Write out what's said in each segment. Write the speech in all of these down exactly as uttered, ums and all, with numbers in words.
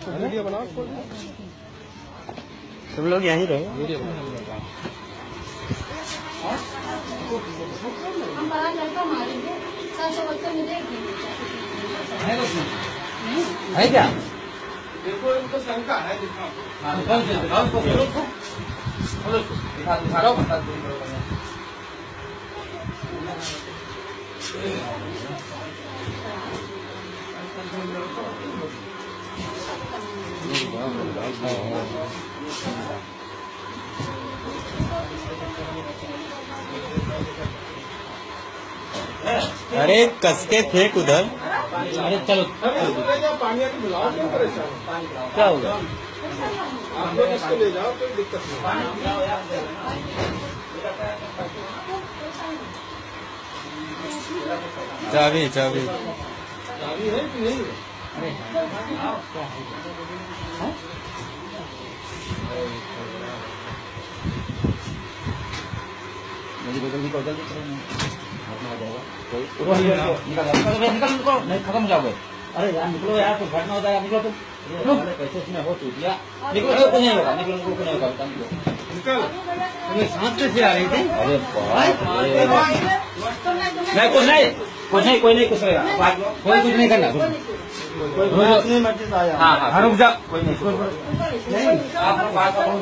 Video बनाओ, तुम लोग यहीं रहो। वीडियो हम बड़ा लड़का मारेंगे, सात सौ बच्चे मिलेगी है क्या? देखो इनको शंका है, दिखाओ। अरे कसके फेंक उधर। अरे चलो पानी आके बुलाओ, क्यों परेशान? क्या होगा? आप लोग इसको ले जाओ, कोई दिक्कत नहीं। चाबी चाबी चाबी है कि नहीं? निकल निकलो, नहीं खत्म हो जाओगे। अरे यार निकलो यार, कुछ घटना हो जाएगा, निकलो तुम। कैसे इसमें हो चुतिया, निकलो, कुछ नहीं होगा, निकलो, कुछ नहीं होगा, निकलो। तुम्हें सांस कैसे आ रही थी? अरे नहीं, कुछ नहीं, कुछ नहीं, कोई नहीं, कुछ नहीं, कोई कुछ नहीं करना। अपनी मर्जी से आया। हाँ हाँ, रुक जाओ, कोई नहीं, आप बात करो।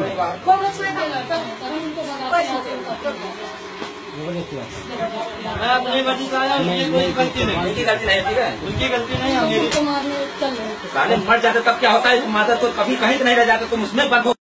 मैं अपनी मर्जी से आया, उनकी कोई गलती नहीं। उनकी गलती नहीं, ठीक है, उनकी गलती नहीं है मेरी। साले मर जाते तब क्या होता है? माता तो कभी कहीं नहीं रह जाते, तुम उसमें बंद हो।